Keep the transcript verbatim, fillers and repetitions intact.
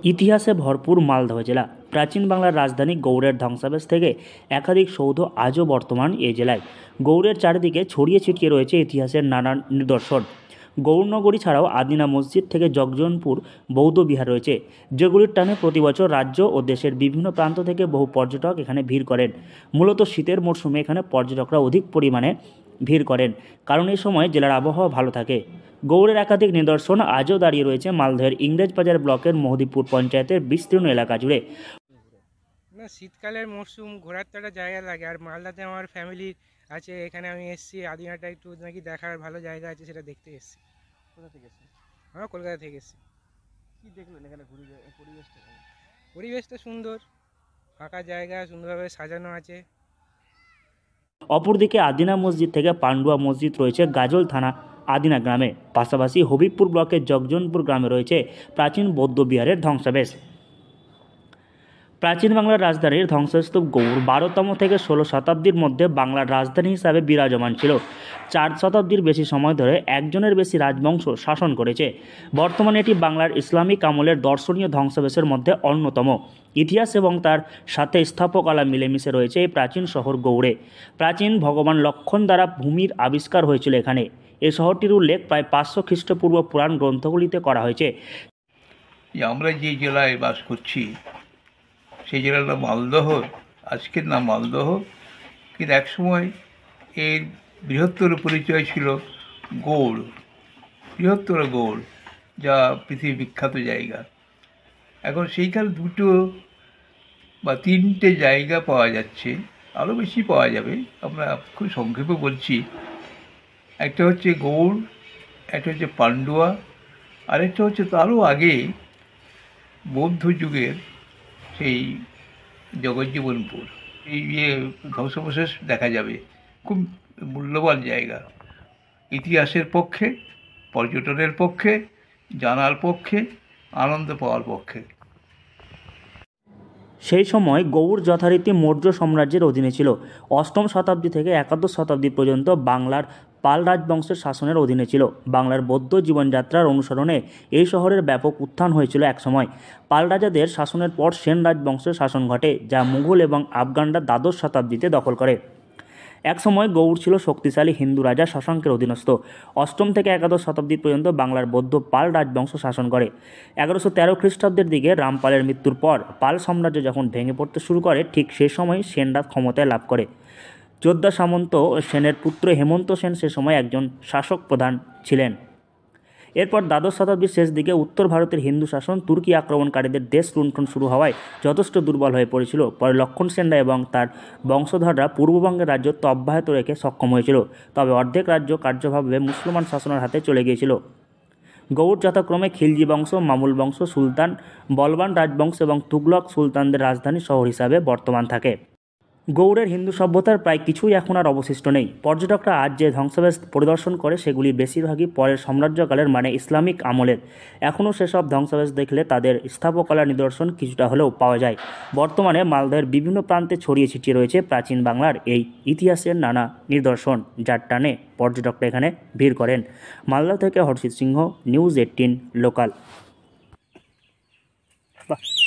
ইতিহাসে ভরপুর মালদহ জেলা। প্রাচীন বাংলার রাজধানী গৌড়ের ধ্বংসাবশেষ থেকে একাধিক সৌধ আজও বর্তমান এই জেলায়। গৌড়ের চারিদিকে ছড়িয়ে ছিটিয়ে রয়েছে ইতিহাসের নানান নিদর্শন। গৌরনগরী ছাড়াও আদিনা মসজিদ থেকে জগজনপুর বৌদ্ধ বিহার রয়েছে, যেগুলির টানে প্রতি বছর রাজ্য ও দেশের বিভিন্ন প্রান্ত থেকে বহু পর্যটক এখানে ভিড় করেন। মূলত শীতের মরশুমে এখানে পর্যটকরা অধিক পরিমাণে ভিড় করেন, কারণ এই সময় জেলার আবহাওয়া ভালো থাকে। গৌড়ের একাধিক নিদর্শন আজও দাঁড়িয়ে রয়েছে মালদহের ইংরেজবাজার ব্লকের মহদীপুর পঞ্চায়েতের বিস্তীর্ণ এলাকা জুড়ে। না, শীতকালের মরশুম ঘোরার তো একটা জায়গা লাগে, আর মালদাতে আমার ফ্যামিলি আছে, এখানে আমি এসেছি। আদিনাটা একটু নাকি দেখার ভালো জায়গা আছে, সেটা দেখতে এসেছি। কোথা থেকে এসেছেন? হ্যাঁ, কলকাতা থেকে এসেছি। কি দেখলেন এখানে ঘুরে? পরিবেশটা পরিবেশটা সুন্দর, ফাঁকা জায়গা, সুন্দরভাবে সাজানো আছে। অপরদিকে আদিনা মসজিদ থেকে পান্ডুয়া মসজিদ রয়েছে গাজল থানা আদিনা গ্রামে। পাশাপাশি হবিবপুর ব্লকের জগজনপুর গ্রামে রয়েছে প্রাচীন বৌদ্ধ বিহারের ধ্বংসাবশেষ। প্রাচীন বাংলার রাজধানীর ধ্বংসস্তূপ গৌড় বারোতম থেকে ষোলো শতাব্দীর মধ্যে বাংলার রাজধানী হিসাবে বিরাজমান ছিল। চার শতাব্দীর বেশি সময় ধরে একজনের বেশি রাজবংশ শাসন করেছে। বর্তমানে এটি বাংলার ইসলামিক আমলের দর্শনীয় ধ্বংসাবশেষের মধ্যে অন্যতম। ইতিহাস এবং তার সাথে স্থাপকলা মিলেমিশে রয়েছে এই প্রাচীন শহর গৌড়ে। প্রাচীন ভগবান লক্ষণ দ্বারা ভূমির আবিষ্কার হয়েছিল এখানে। এই শহরটির উল্লেখ প্রায় পাঁচশো খ্রিস্টপূর্ব পুরাণ গ্রন্থগুলিতে করা হয়েছে। আমরা যে জেলায় বাস করছি সেই জেলার নাম মালদহ, আজকের নাম মালদহ, কিন্তু একসময় এর বৃহত্তর পরিচয় ছিল গৌড়, বৃহত্তর গৌড়, যা পৃথিবী বিখ্যাত জায়গা। এখন সেইখানে দুটো বা তিনটে জায়গা পাওয়া যাচ্ছে, আরও বেশি পাওয়া যাবে, আমরা খুব সংক্ষেপে বলছি। একটা হচ্ছে গৌড়, একটা হচ্ছে পান্ডুয়া, আরেকটা হচ্ছে তারও আগে বৌদ্ধ যুগের সেই জগজ্জীবনপুর। এই যে ধ্বংসাবশেষ দেখা যাবে, খুব মূল্যবান জায়গা, ইতিহাসের পক্ষে, পর্যটনের পক্ষে, জানার পক্ষে, আনন্দ পাওয়ার পক্ষে। সেই সময় গৌড় যথারীতি মৌর্য সাম্রাজ্যের অধীনে ছিল। অষ্টম শতাব্দী থেকে একাদশ শতাব্দী পর্যন্ত বাংলার পাল রাজবংশের শাসনের অধীনে ছিল। বাংলার বৌদ্ধ জীবনযাত্রার অনুসরণে এই শহরের ব্যাপক উত্থান হয়েছিল একসময়। পাল রাজাদের শাসনের পর সেন রাজবংশের শাসন ঘটে, যা মুঘল এবং আফগানরা দ্বাদশ শতাব্দীতে দখল করে। একসময় গৌড় ছিল শক্তিশালী হিন্দু রাজা শশাঙ্কের অধীনস্থ। অষ্টম থেকে একাদশ শতাব্দী পর্যন্ত বাংলার বৌদ্ধ পাল রাজবংশ শাসন করে। এগারোশো তেরো খ্রিস্টাব্দের দিকে রামপালের মৃত্যুর পর পাল সাম্রাজ্য যখন ভেঙে পড়তে শুরু করে, ঠিক সে সময় সেনরা ক্ষমতায় লাভ করে। যোদ্ধা সামন্ত সেনের পুত্র হেমন্ত সেন সে সময় একজন শাসক প্রধান ছিলেন। এরপর দ্বাদশ শতাব্দীর শেষ দিকে উত্তর ভারতের হিন্দু শাসন তুর্কি আক্রমণকারীদের দেশ লুণ্ঠন শুরু হওয়ায় যথেষ্ট দুর্বল হয়ে পড়েছিল। পরে লক্ষণ সেনরা এবং তার বংশধররা পূর্ববঙ্গের রাজ্যত্ব অব্যাহত রেখে সক্ষম হয়েছিল, তবে অর্ধেক রাজ্য কার্যভাবে মুসলমান শাসনের হাতে চলে গিয়েছিল। গৌড় যথাক্রমে খিলজি বংশ, মামুল বংশ, সুলতান, বলবান রাজবংশ এবং তুগলক সুলতানদের রাজধানী শহর হিসাবে বর্তমান থাকে। গৌড়ের হিন্দু সভ্যতার প্রায় কিছুই এখন আর অবশিষ্ট নেই। পর্যটকরা আজ যে ধ্বংসাবশেষ পরিদর্শন করে সেগুলি বেশিরভাগই পরের সাম্রাজ্যকালের, মানে ইসলামিক আমলের। এখনও সেসব ধ্বংসাবশেষ দেখলে তাদের স্থাপকলার নিদর্শন কিছুটা হলেও পাওয়া যায়। বর্তমানে মালদহের বিভিন্ন প্রান্তে ছড়িয়ে ছিটিয়ে রয়েছে প্রাচীন বাংলার এই ইতিহাসের নানা নিদর্শন, যার টানে পর্যটকরা এখানে ভিড় করেন। মালদহ থেকে Harshit Singha, news eighteen local.